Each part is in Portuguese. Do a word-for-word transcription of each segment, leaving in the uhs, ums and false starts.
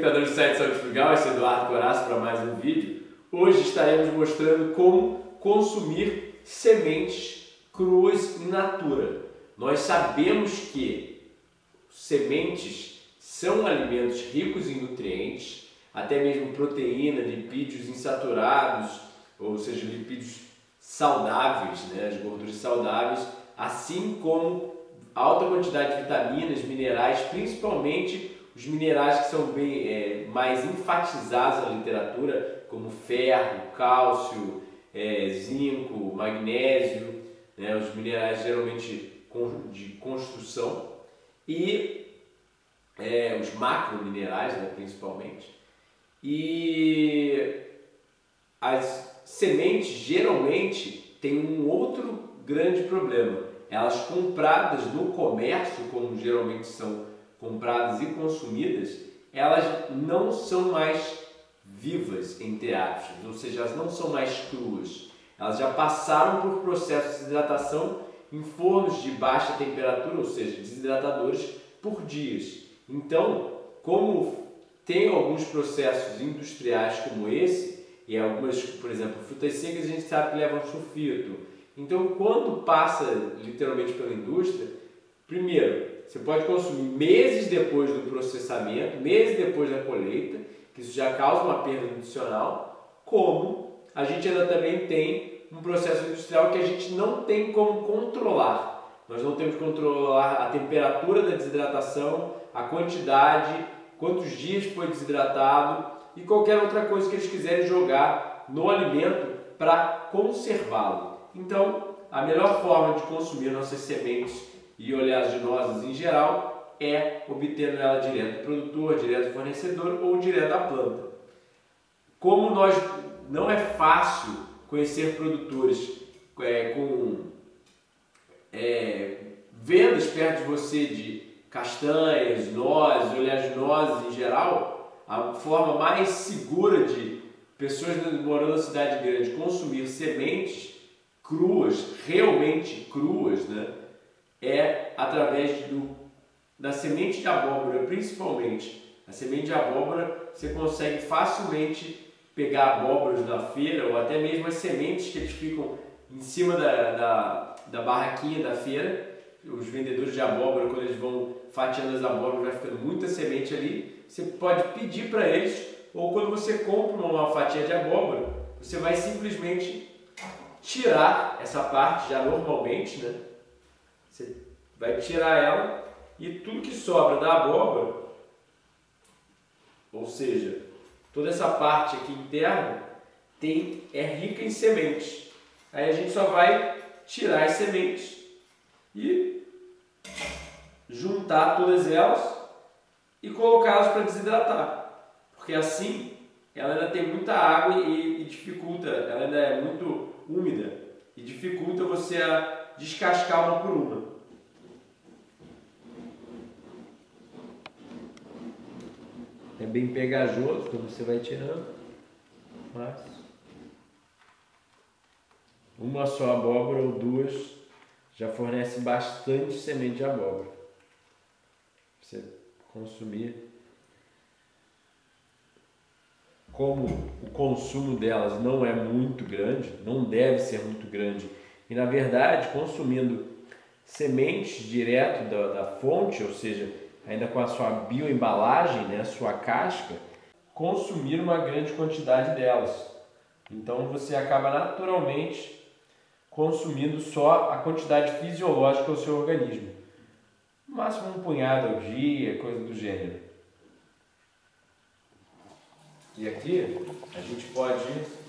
telespectadores do site Saúde Frugal, esse é Eduardo Coraço para mais um vídeo. Hoje estaremos mostrando como consumir sementes cruas in natura. Nós sabemos que sementes são alimentos ricos em nutrientes, até mesmo proteína, lipídios insaturados, ou seja, lipídios saudáveis, né, as gorduras saudáveis, assim como alta quantidade de vitaminas, minerais, principalmente os minerais que são bem, é, mais enfatizados na literatura, como ferro, cálcio, é, zinco, magnésio, né, os minerais geralmente de construção e é, os macrominerais, né, principalmente. E as sementes geralmente têm um outro grande problema. Elas compradas no comércio, como geralmente são compradas e consumidas, elas não são mais vivas, entre aspas, ou seja, elas não são mais cruas. Elas já passaram por processos de desidratação em fornos de baixa temperatura, ou seja, desidratadores, por dias. Então, como tem alguns processos industriais como esse, e algumas, por exemplo, frutas secas a gente sabe que levam sulfito. Então, quando passa literalmente pela indústria, primeiro, você pode consumir meses depois do processamento, meses depois da colheita, que isso já causa uma perda nutricional, como a gente ainda também tem um processo industrial que a gente não tem como controlar. Nós não temos que controlar a temperatura da desidratação, a quantidade, quantos dias foi desidratado e qualquer outra coisa que eles quiserem jogar no alimento para conservá-lo. Então, a melhor forma de consumir nossas sementes e oleaginosas em geral é obtendo ela direto do produtor, direto do fornecedor ou direto da planta. Como nós não é fácil conhecer produtores é, com é, vendas perto de você de castanhas, nozes, oleaginosas em geral, a forma mais segura de pessoas morando na cidade grande consumir sementes cruas, realmente cruas, né, é através do, da semente de abóbora, principalmente. A semente de abóbora você consegue facilmente pegar abóboras na feira ou até mesmo as sementes que eles ficam em cima da, da, da barraquinha da feira. Os vendedores de abóbora, quando eles vão fatiando as abóboras, vai ficando muita semente ali. Você pode pedir para eles, ou quando você compra uma fatia de abóbora, você vai simplesmente tirar essa parte já normalmente, né? Você vai tirar ela e tudo que sobra da abóbora, ou seja, toda essa parte aqui interna, tem, é rica em sementes. Aí a gente só vai tirar as sementes e juntar todas elas e colocá-las para desidratar. Porque assim ela ainda tem muita água e, e dificulta, ela ainda é muito úmida e dificulta você a descascar uma por uma. É bem pegajoso quando você vai tirando, mas uma só abóbora ou duas já fornece bastante semente de abóbora para você consumir. Como o consumo delas não é muito grande, não deve ser muito grande, e na verdade consumindo sementes direto da, da fonte, ou seja, ainda com a sua bioembalagem, né, a sua casca, consumir uma grande quantidade delas. Então você acaba naturalmente consumindo só a quantidade fisiológica do seu organismo. No máximo um punhado ao dia, coisa do gênero. E aqui a gente pode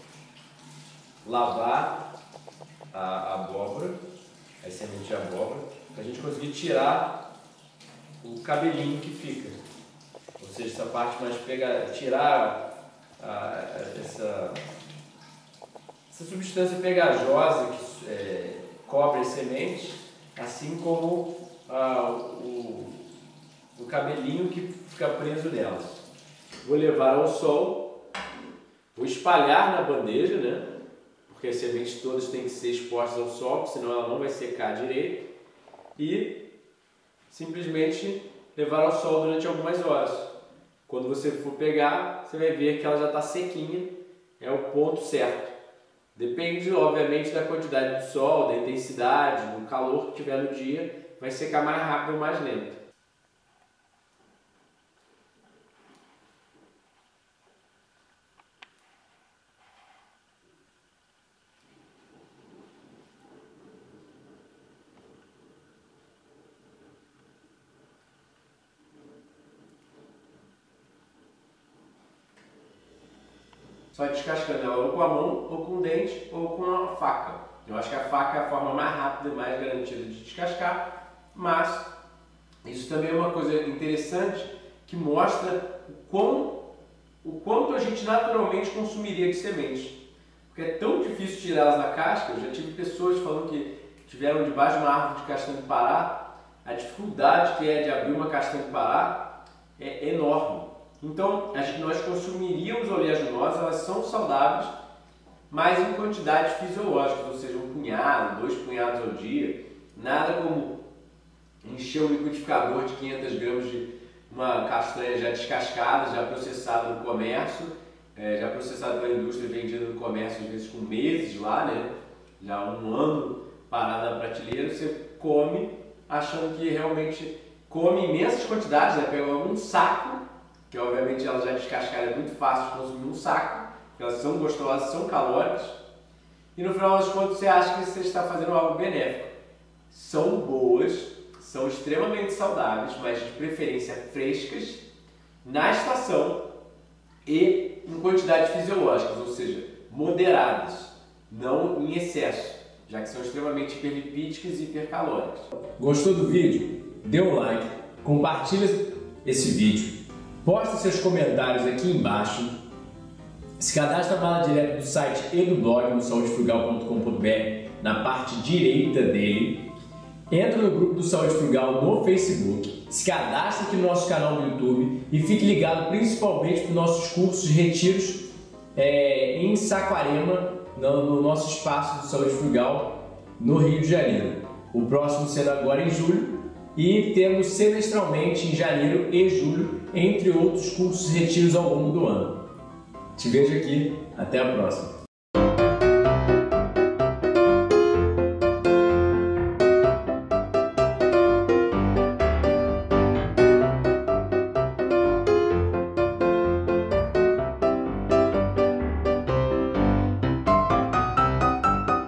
lavar a abóbora, a semente de abóbora, para a gente conseguir tirar o cabelinho que fica. Ou seja, essa parte mais pega, tirar a, essa, essa substância pegajosa que é, cobre as sementes, assim como a, o, o cabelinho que fica preso nelas. Vou levar ao sol, vou espalhar na bandeja, né? Porque as sementes todas têm que ser expostas ao sol, senão ela não vai secar direito. E simplesmente levar ao sol durante algumas horas. Quando você for pegar, você vai ver que ela já está sequinha, é o ponto certo. Depende, obviamente, da quantidade de sol, da intensidade, do calor que tiver no dia, vai secar mais rápido ou mais lento. Só descascando ela ou com a mão, ou com o dente, ou com a faca. Eu acho que a faca é a forma mais rápida e mais garantida de descascar, mas isso também é uma coisa interessante que mostra o, quão, o quanto a gente naturalmente consumiria de sementes. Porque é tão difícil tirá-las da casca. Eu já tive pessoas falando que tiveram debaixo de uma árvore de castanha do Pará. A dificuldade que é de abrir uma castanha do Pará é enorme. Então, nós consumiríamos oleaginosas, elas são saudáveis, mas em quantidades fisiológicas, ou seja, um punhado, dois punhados ao dia. Nada como encher um liquidificador de quinhentas gramas de uma castanha já descascada, já processada no comércio, é, já processada pela indústria e vendida no comércio, às vezes com meses lá, né? Já um ano parada na prateleira, você come achando que realmente come imensas quantidades, né? Pega um saco, que obviamente ela já descascada é muito fácil de consumir um saco, porque elas são gostosas, são calóricas, e no final das contas você acha que você está fazendo algo benéfico. São boas, são extremamente saudáveis, mas de preferência frescas, na estação e em quantidades fisiológicas, ou seja, moderadas, não em excesso, já que são extremamente hiperlipídicas e hipercalóricas. Gostou do vídeo? Dê um like, compartilha esse vídeo. Poste seus comentários aqui embaixo, se cadastre na bala direta do site e do blog no saúde frugal ponto com ponto br, na parte direita dele. Entra no grupo do Saúde Frugal no Facebook, se cadastre aqui no nosso canal no YouTube e fique ligado principalmente para os nossos cursos de retiros é, em Saquarema, no, no nosso espaço do Saúde Frugal no Rio de Janeiro. O próximo sendo agora em julho. E temos semestralmente em janeiro e julho, entre outros cursos e retiros ao longo do ano. Te vejo aqui, até a próxima!